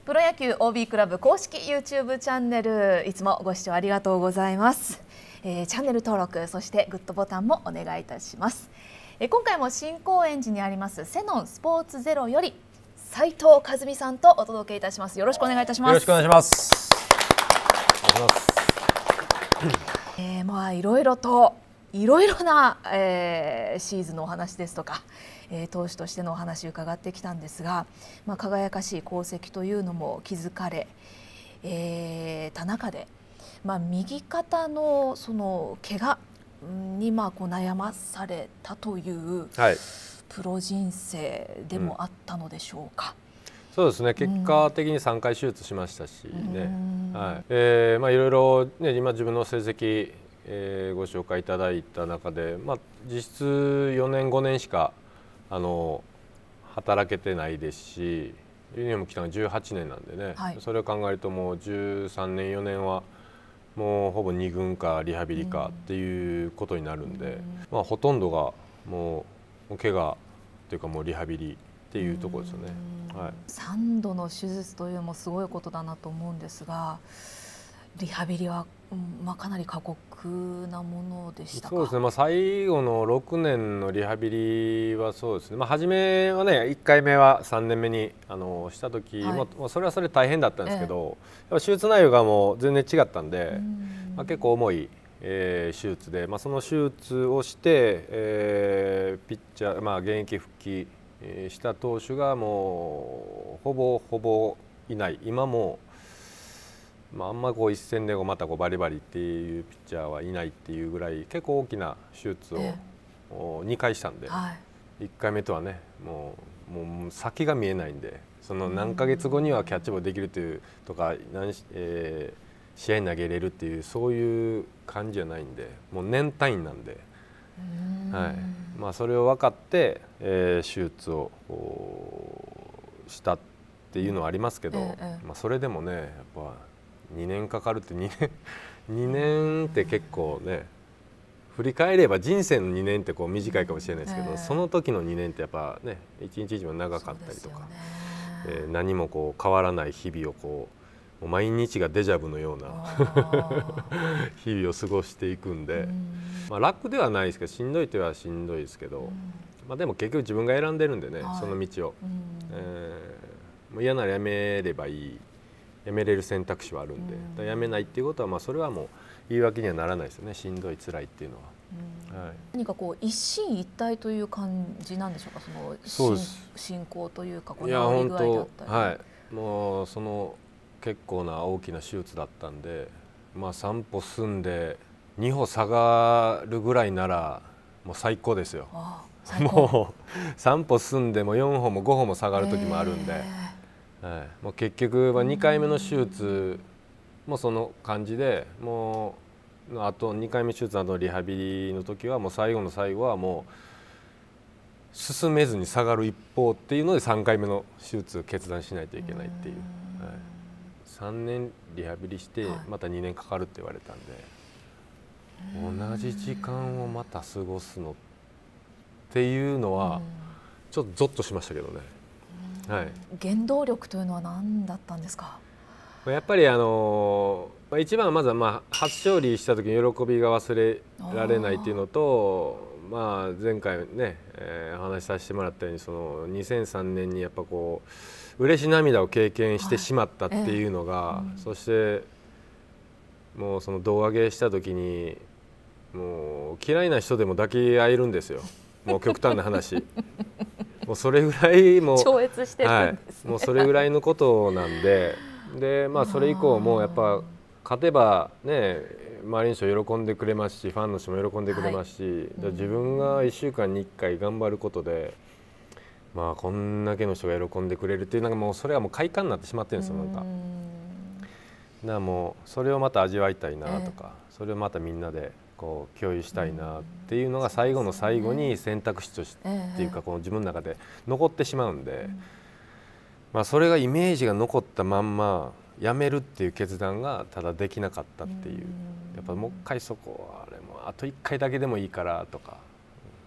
プロ野球 OB クラブ公式 YouTube チャンネル、いつもご視聴ありがとうございます。チャンネル登録、そしてグッドボタンもお願いいたします。今回も新高円寺にありますセノンスポーツゼロより斉藤和美さんとお届けいたします。よろしくお願いいたします。 よろしくお願いします。 まあいろいろな、シーズンのお話ですとか、投手としてのお話伺ってきたんですが、輝かしい功績というのも築かれた中で、右肩のその怪我にこう悩まされたという、プロ人生でもあったのでしょうか。 そうですね、結果的に3回手術しましたしね、いろいろ、ね、今自分の成績、ご紹介いただいた中で、実質4年5年しか働けてないですし、ユニフォーム来たのが18年なんでね、それを考えるともう13年4年はもうほぼ2軍かリハビリかっていうことになるんで、ほとんどがもう怪我というかもうリハビリっていうところですよね。 3度の手術というのもすごいことだなと思うんですが、リハビリは、かなり過酷なものでしたか。 そうですね、最後の6年のリハビリはそうですね、初めはね1回目は3年目にした時、それはそれ大変だったんですけど、やっぱ手術内容がもう全然違ったんで、結構重い、手術で、その手術をして、ピッチャー、現役復帰した投手がもうほぼいない。今もあんまこう一戦でまたバリバリっていうピッチャーはいないっていうぐらい結構大きな手術を2回したんで、1回目とはねもう先が見えないんで、その何ヶ月後にはキャッチボールできるというとか試合に投げれるっていうそういう感じじゃないんで、もう年単位なんで、それを分かって、手術をしたっていうのはありますけど、それでもねやっぱ2年かかるって2年って結構ね、振り返れば人生の2年ってこう短いかもしれないですけど、その時の2年ってやっぱね一日一日も長かったりとか、何もこう変わらない日々をこう毎日がデジャブのような日々を過ごしていくんで、楽ではないですけどしんどいとはしんどいですけど、でも結局自分が選んでるんでね、その道を、もう嫌ならやめればいい、やめれる選択肢はあるんで、やめないっていうことはそれはもう言い訳にはならないですよね。しんどい辛いっていうのは、 何かこう一進一退という感じなんでしょうか。その進行というかいや本当もうその結構な大きな手術だったんで、3歩進んで2歩下がるぐらいならもう最高ですよ。もう3歩進んでも4歩も5歩も下がる時もあるんで、もう結局2回目の手術もその感じで、もうあと2回目手術のリハビリの時はもう最後の最後はもう進めずに下がる一方っていうので3回目の手術を決断しないといけないっていう、3年リハビリしてまた2年かかるって言われたんで、同じ時間をまた過ごすのっていうのはちょっとゾッとしましたけどね。 原動力というのは何だったんですか。 やっぱり一番はまずは初勝利した時に喜びが忘れられないっていうのと、前回ね、お話しさせてもらったようにその2003年にやっぱこう嬉し涙を経験してしまったっていうのが、そしてもうその胴上げした時にもう嫌いな人でも抱き合えるんですよ。もう極端な話もうそれぐらいもう超越してるんですね。 もうそれぐらいのことなんで、それ以降もやっぱ勝てばね周りの人喜んでくれますし、ファンの人も喜んでくれますし、自分が1週間に1回頑張ることでこんだけの人が喜んでくれるっていうのがもうそれはもう快感になってしまってるんですよ。だからもうそれをまた味わいたいなとか、それをまたみんなでこう共有したいなっていうのが最後の最後に選択肢としてっていうかこの自分の中で残ってしまうんで、それがイメージが残ったまんまやめるっていう決断がただできなかったっていう、やっぱもう一回そこはあれもあと1回だけでもいいからとか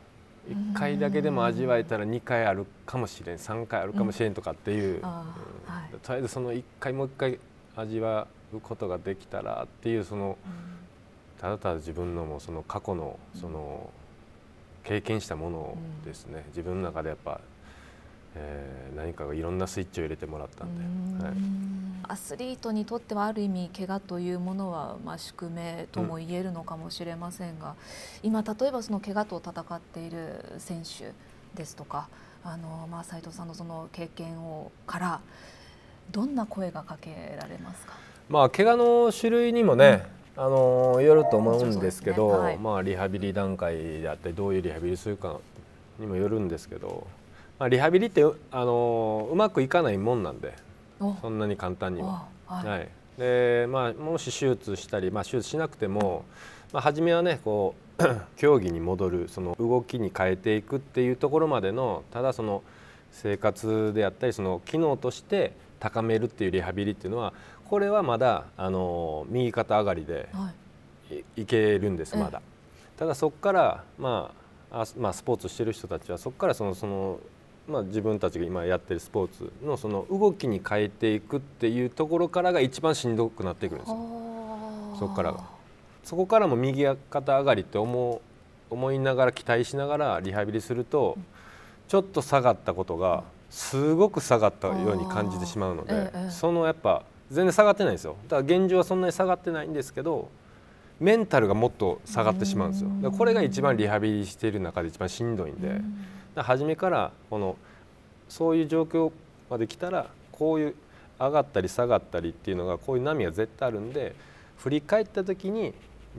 1回だけでも味わえたら2回あるかもしれん、3回あるかもしれんとかっていう、とりあえずその1回もう1回味わうことができたらっていう、そのただただ自分のもその過去のその経験したものをですね、自分の中でやっぱ、何かがいろんなスイッチを入れてもらったんで、 アスリートにとってはある意味怪我というものは宿命とも言えるのかもしれませんが、今例えばその怪我と戦っている選手ですとか、斉藤さんのその経験からどんな声がかけられますか？ 怪我の種類にもね、よると思うんですけど、リハビリ段階であったりどういうリハビリするかにもよるんですけど、リハビリってうまくいかないもんなんで、そんなに簡単には。でもし手術したり、手術しなくても、初めはねこう競技に戻る、その動きに変えていくっていうところまでの、ただその生活であったりその機能として高めるっていうリハビリっていうのは、これはまだ右肩上がりでいけるんです、まだ。ただそこからスポーツしてる人たちはそこから自分たちが今やってるスポーツのその動きに変えていくっていうところからが一番しんどくなってくるんですよ。そこからが。そこからも右肩上がりって思いながら期待しながらリハビリすると、ちょっと下がったことがすごく下がったように感じてしまうので、そのやっぱ全然下がってないんですよ。だから現状はそんなに下がってないんですけど、メンタルがもっと下がってしまうんですよ。だからこれが一番リハビリしている中で一番しんどいんで、初めからそういう状況まで来たら、こういう上がったり下がったりっていうのが、こういう波が絶対あるんで、振り返った時に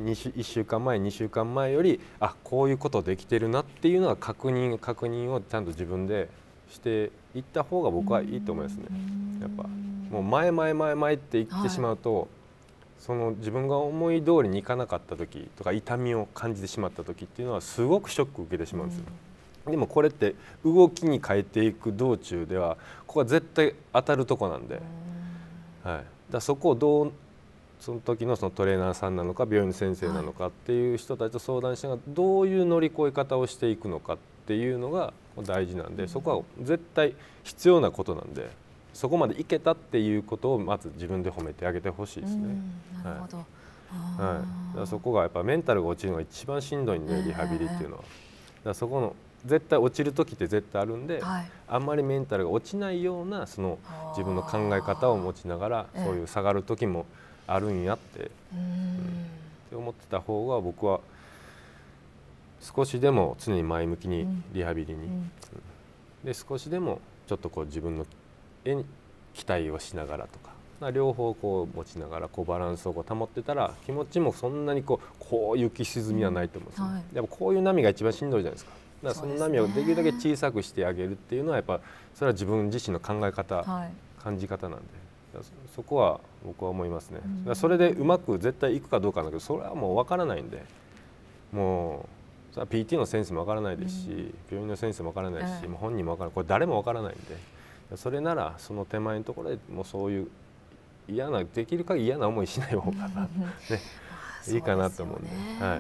1週間前2週間前よりこういうことできてるなっていうのは確認をちゃんと自分でしていった方が僕はいいと思いますね。やっぱもう前って言ってしまうと、その自分が思い通りにいかなかった時とか痛みを感じてしまった時っていうのはすごくショックを受けてしまうんですよ。でもこれって動きに変えていく道中ではここは絶対当たるとこなんで、だそこをその時のそのトレーナーさんなのか病院の先生なのかっていう人たちと相談しながら、どういう乗り越え方をしていくのかっていうのが大事なんで、そこは絶対必要なことなんで、そこまでいけたっていうことをまず自分で褒めてあげてほしいですね。 なるほど。 だからそこがやっぱメンタルが落ちるのが一番しんどいんで、リハビリっていうのは。だからそこの絶対落ちる時って絶対あるんで、あんまりメンタルが落ちないようなその自分の考え方を持ちながら、そういう下がる時もあるんやって思ってた方が僕は少しでも常に前向きにリハビリに、で少しでもちょっとこう自分の絵に期待をしながらとか、両方こう持ちながらバランスを保ってたら、気持ちもそんなにこう浮き沈みはないと思うんですよ。やっぱこういう波が一番しんどいじゃないですか。だからその波をできるだけ小さくしてあげるっていうのはやっぱそれは自分自身の考え方、感じ方なんで、そこは僕は思いますね。それでうまく絶対いくかどうかなんだけど、それはもう分からないんで、もうそれは PT の先生も分からないですし、病院の先生も分からないし、本人も分からない、これ誰も分からないんで、それならその手前のところでもうそういうできる限り嫌な思いしない方がいいかなと思うんで。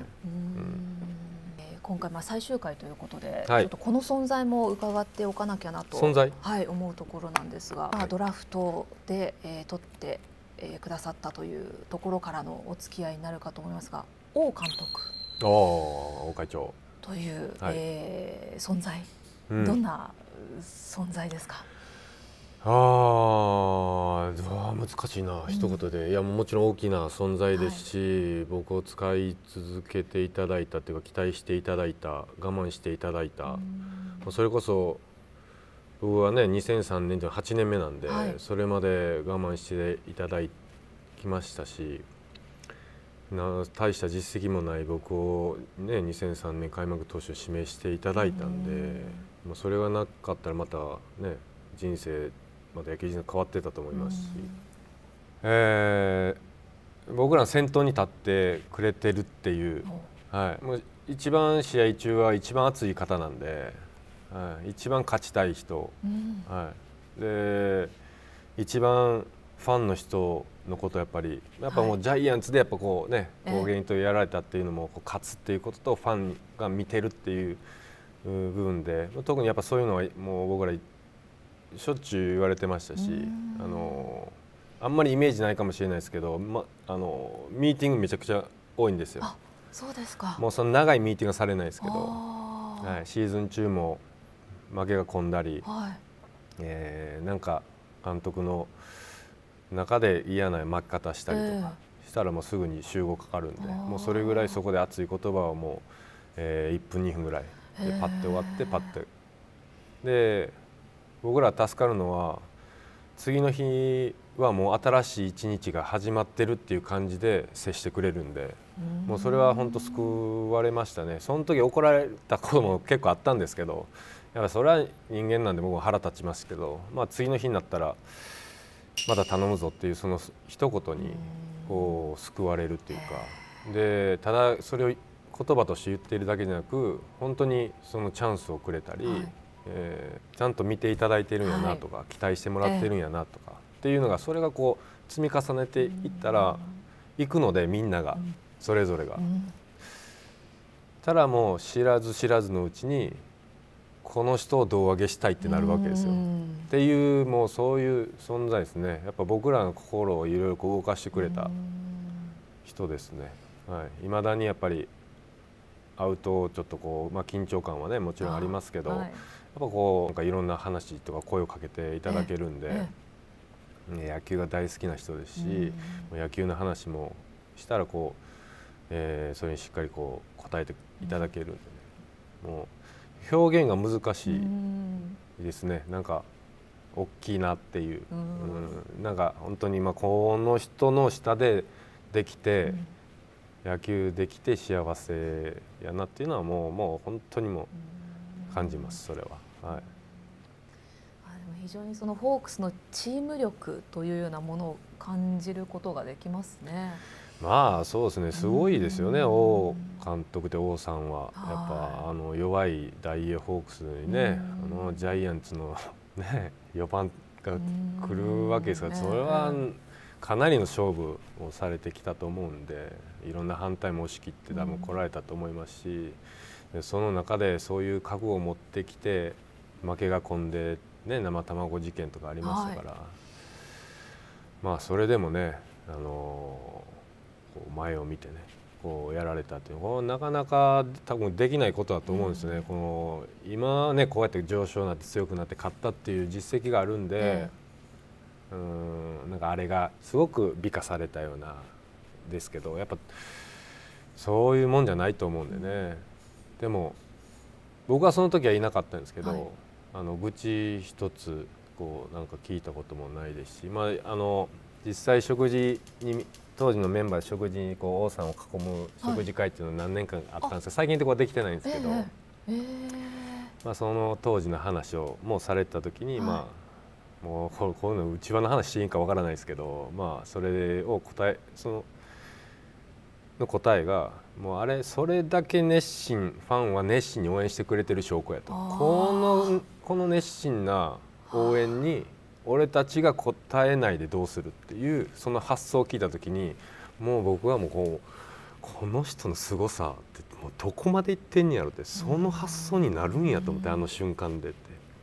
今回最終回ということで、ちょっとこの存在も伺っておかなきゃなと思うところなんですが、ドラフトで取ってくださったというところからのお付き合いになるかと思いますが、王監督、 王会長という、存在、どんな存在ですか？ 難しいな、一言で。いやもちろん大きな存在ですし、僕を使い続けていただいたというか、期待していただいた、我慢していただいた、それこそ僕はね2003年というのは8年目なんで、それまで我慢していただきましたし、大した実績もない僕をね2003年開幕投手を指名していただいたんで、それがなかったらまたね人生また野球人生変わってたと思いますし、僕らの先頭に立ってくれてるっていう、もう一番試合中は一番熱い方なんで、一番勝ちたい人、で一番ファンの人のことやっぱもうジャイアンツでやっぱこうね攻撃とやられたっていうのも勝つっていうこととファンが見てるっていう部分で、特にやっぱそういうのはもう僕らしょっちゅう言われてましたし、あんまりイメージないかもしれないですけど、ミーティングめちゃくちゃ多いんですよ。 あ、そうですか。 もうその長いミーティングはされないですけど、 はい、 シーズン中も負けが込んだり、 はい、 なんか監督の中で嫌な負け方したりとかしたらもうすぐに集合かかるんで、もうそれぐらいそこで熱い言葉をもう、1分2分ぐらいでパッて終わってパッてで、僕ら助かるのは次の日はもう新しい一日が始まってるっていう感じで接してくれるんで、もうそれは本当救われましたね。その時怒られたことも結構あったんですけど、やっぱそれは人間なんで僕も腹立ちますけど、次の日になったらまた頼むぞっていうその一言にこう救われるっていうか、でただそれを言葉として言っているだけじゃなく、本当にそのチャンスをくれたり、ちゃんと見ていただいてるんやなとか、期待してもらってるんやなとかっていうのが、それがこう積み重ねていったらいくので、みんながそれぞれが、ただもう知らず知らずのうちにこの人を胴上げしたいってなるわけですよ。っていう、もうそういう存在ですね。やっぱ僕らの心をいろいろ動かしてくれた人ですね。未だにやっぱり会うとちょっとこう、緊張感はねもちろんありますけど、やっぱこうなんかいろんな話とか声をかけていただけるんで、野球が大好きな人ですし、野球の話もしたらこう、それにしっかりこう答えていただけるんでね、もう表現が難しいですね。なんか大きいなっていう、なんか本当にこの人の下でできて、野球できて幸せやなっていうのはもう本当にもう感じます、それは。でも非常にそのホークスのチーム力というようなものを感じることができますね。 そうですね、すごいですよね、王監督で王さんは。やっぱ弱い大英ホークスにね、ジャイアンツのね4番が来るわけですから、それはかなりの勝負をされてきたと思うんで、いろんな反対も押し切って多分来られたと思いますし、その中でそういう覚悟を持ってきて負けが込んで、生卵事件とかありましたから、それでもね、こう前を見てねこうやられたっていうのはなかなか多分できないことだと思うんですね。この今ねこうやって上昇になって強くなって勝ったっていう実績があるんで、なんかあれがすごく美化されたようなですけど、やっぱそういうもんじゃないと思うんでね。でも僕はその時はいなかったんですけど、愚痴一つこうなんか聞いたこともないですし、実際食事に当時のメンバーで食事にこう王さんを囲む食事会っていうのは何年間あったんですけど、最近ってこうできてないんですけど、その当時の話をもうされた時に、もうこういうの内輪の話していいかわからないですけど、それをその答えがもうあれそれだけ熱心ファンは熱心に応援してくれてる証拠やと。この熱心な応援に俺たちが応えないでどうするっていうその発想を聞いた時に、もう僕はもうこの人の凄さってもうどこまでいってんやろって、その発想になるんやと思って、あの瞬間でって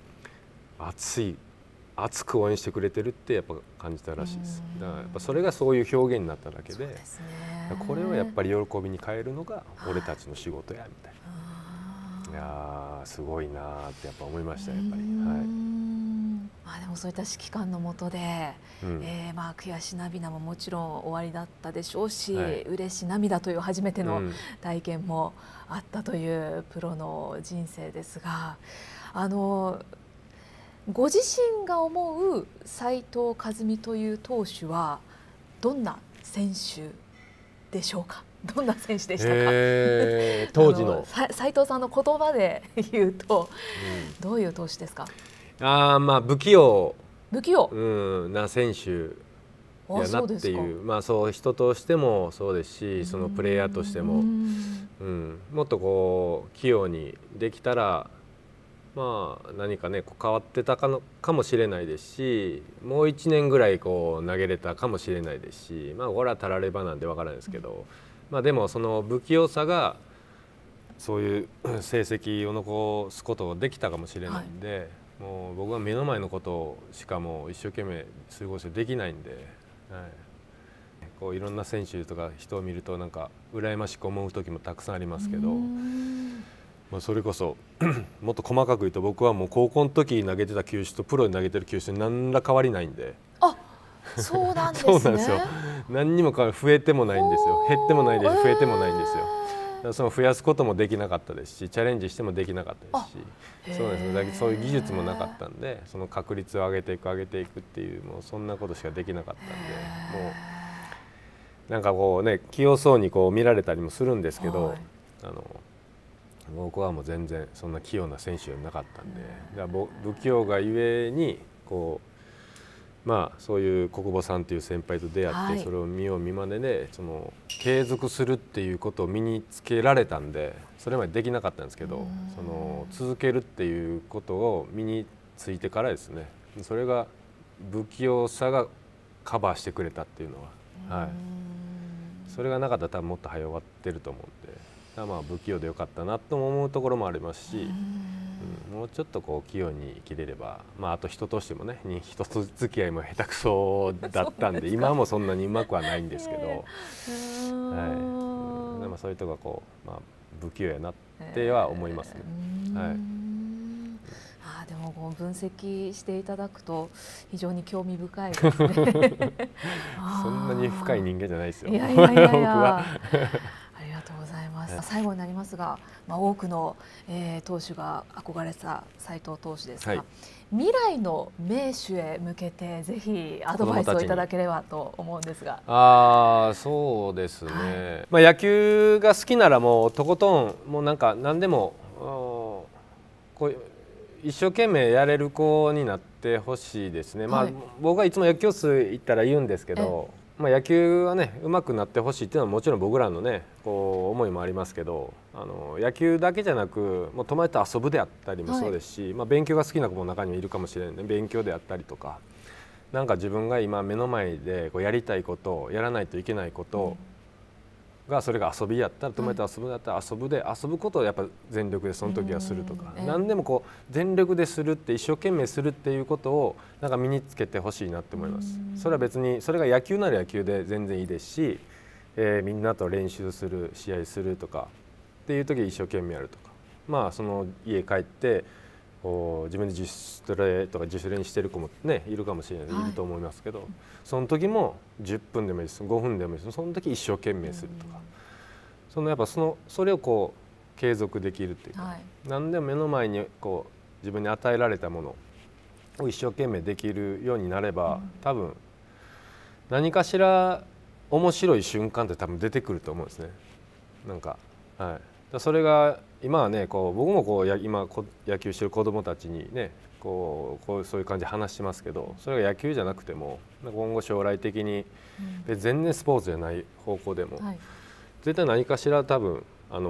熱く応援してくれてるってやっぱ感じたらしいです。だからやっぱそれがそういう表現になっただけで、これをやっぱり喜びに変えるのが俺たちの仕事やみたいな。いやすごいなってやっぱ思いました、やっぱり。 でもそういった指揮官の下で、悔し涙ももちろん終わりだったでしょうし、嬉し涙という初めての体験もあったというプロの人生ですが、ご自身が思う斉藤和巳という投手はどんな選手でしょうか。どんな選手でしたか。 当時の斉藤さんの言葉で言うと、どういう投手ですか。 不器用な選手やなっていう、そう人としてもそうですし、そのプレイヤーとしても、もっとこう器用にできたら何かね変わってたかもしれないですし、もう1年ぐらいこう投げれたかもしれないですし、これはたらればなんでわからないですけど、でもその不器用さがそういう成績を残すことができたかもしれないんで、もう僕は目の前のことしかもう一生懸命過ごしてできないんで、こういろんな選手とか人を見るとなんか羨ましく思う時もたくさんありますけど、それこそもっと細かく言うと僕はもう高校の時投げてた球種とプロで投げてる球種に何ら変わりないんで。 あ、そうなんですね。 そうなんですよ。何にも増えてもないんですよ。減ってもないですし、増えてもないんですよ。だからその増やすこともできなかったですし、チャレンジしてもできなかったですし、そうですね。だけどそういう技術もなかったんで、その確率を上げていくっていうもうそんなことしかできなかったんで、もうなんかこうね器用そうにこう見られたりもするんですけど、僕はもう全然そんな器用な選手じゃなかったんで、だから不器用がゆえにこう。そういう小久保さんという先輩と出会って、それを見よう見まねでその継続するっていうことを身につけられたんで、それまでできなかったんですけど、その続けるっていうことを身についてからですね、それが不器用さがカバーしてくれたっていうのは、それがなかったら多分もっと早終わってると思うんで、だから不器用でよかったなと思うところもありますし。もうちょっとこう器用に生きれれば、あと人としてもね、人と付き合いも下手くそだったんで今もそんなにうまくはないんですけど、そういうとこがこう、不器用やなっては思いますね。 でもこう分析していただくと非常に興味深いですね。 そんなに深い人間じゃないですよ。 いやいやいやいやありがとうございます。最後になりますが、多くの、投手が憧れた斉藤投手ですが、未来の名手へ向けてぜひアドバイスをいただければと思うんですが。 そうですね。野球が好きならもうとことんもうなんか何でもこう一生懸命やれる子になってほしいですね。僕はいつも野球教室行ったら言うんですけど、野球はね上手くなってほしいっていうのはもちろん僕らのねこう思いもありますけど、野球だけじゃなくもう友達と遊ぶであったりもそうですし、勉強が好きな子も中にはいるかもしれないね。勉強であったりとか、なんか自分が今目の前でこうやりたいことをやらないといけないことが、それが遊びやったら友達と遊ぶだったら遊ぶことをやっぱ全力でその時はするとか、何でもこう全力でするって一生懸命するっていうことをなんか身につけてほしいなって思います。それは別にそれが野球なら野球で全然いいですし、みんなと練習する試合するとかっていう時一生懸命やるとか、その家帰ってこう自分で自主トレとか自主練してる子もねいるかもしれない、いると思いますけど、その時も10分でもいいです、5分でもいいです、その時一生懸命するとか、やっぱそれをこう継続できるっていうか、何でも目の前にこう自分に与えられたものを一生懸命できるようになれば、多分何かしら面白い瞬間って多分出てくると思うんですね。なんか、それが今はねこう僕もこう今野球してる子どもたちにねそういう感じで話してますけど、それが野球じゃなくても今後将来的に全然スポーツじゃない方向でも、絶対何かしら多分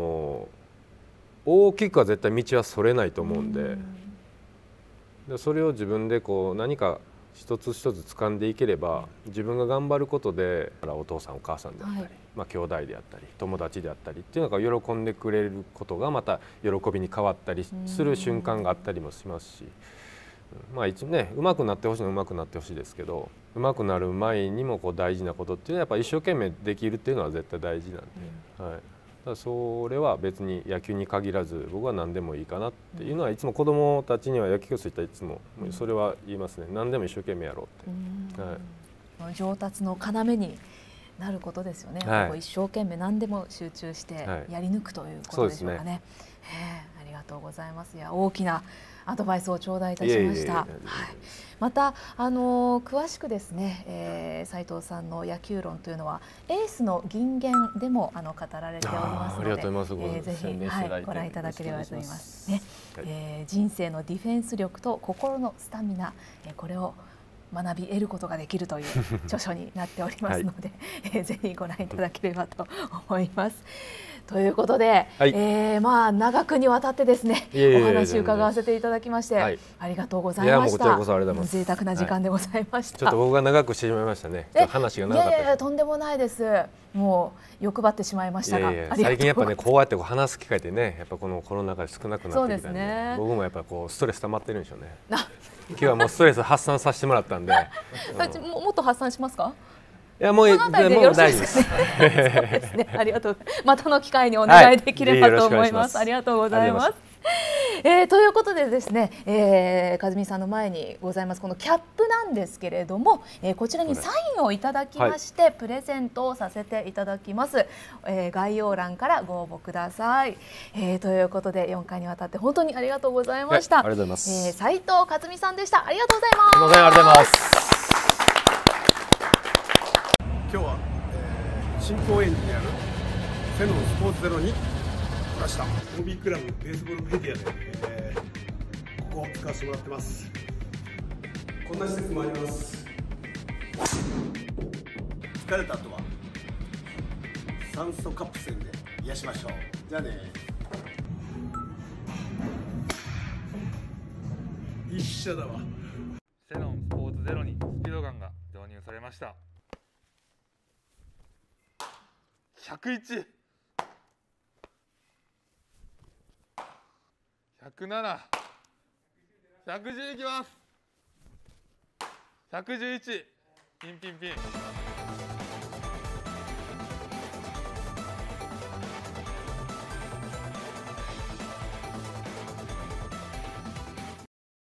大きくは絶対道はそれないと思うんで、それを自分でこう何か一つ一つ掴んでいければ、自分が頑張ることでお父さんお母さんであったり、兄弟であったり友達であったりっていうのが喜んでくれることがまた喜びに変わったりする瞬間があったりもしますし、一応ね上手くなってほしいのは上手くなってほしいですけど、上手くなる前にもこう大事なことっていうのはやっぱ一生懸命できるっていうのは絶対大事なんで、だそれは別に野球に限らず僕は何でもいいかなっていうのはいつも子どもたちには野球教室行ったらいつもそれは言いますね。何でも一生懸命やろうって。 上達の要になることですよね。一生懸命何でも集中してやり抜くということでしょうかね。ありがとうございます。いや大きなアドバイスを頂戴いたしました。また詳しくですね、斉藤さんの野球論というのはエースの銀言でも語られておりますので、ぜひご覧いただければと思いますね。人生のディフェンス力と心のスタミナ、これを学び得ることができるという著書になっておりますので、ぜひご覧いただければと思います。 ということで、 はい、 まあ長くにわたってですね、お話伺わせていただきまして、はい、ありがとうございました。いや、もうこちらこそありがとうございます。 贅沢な時間でございました。 ちょっと僕が長くしてしまいましたね。話が長かったです。 いやいや、とんでもないです。もう欲張ってしまいましたが、 最近やっぱね、こうやって話す機会ってね、やっぱこのコロナ禍で少なくなってきたんで、ね、僕もやっぱこうストレス溜まってるんでしょうね。今日はもうストレス発散させてもらったんで、 もっと発散しますか？ いや、もう大丈夫です。 そうですね。ありがとう。またの機会にお願いできればと思います。ありがとうございます。ということでですね、和美さんの前にございますこのキャップなんですけれども、こちらにサインをいただきまして、プレゼントをさせていただきます。概要欄からご応募ください。ということで4回にわたって本当にありがとうございました。 ありがとうございます。 斉藤和美さんでした。ありがとうございます。 すみません、ありがとうございます。 今日は、新高円寺にあるセノンスポーツゼロに来ました。ホビークラブベースボールメディアで、ここを使わせてもらってます。こんな施設もあります。疲れた後は酸素カプセルで癒しましょう。じゃあね。一緒だわ。 セノンスポーツゼロにスピードガンが導入されました。101、107、110いきます。111、ピンピンピン。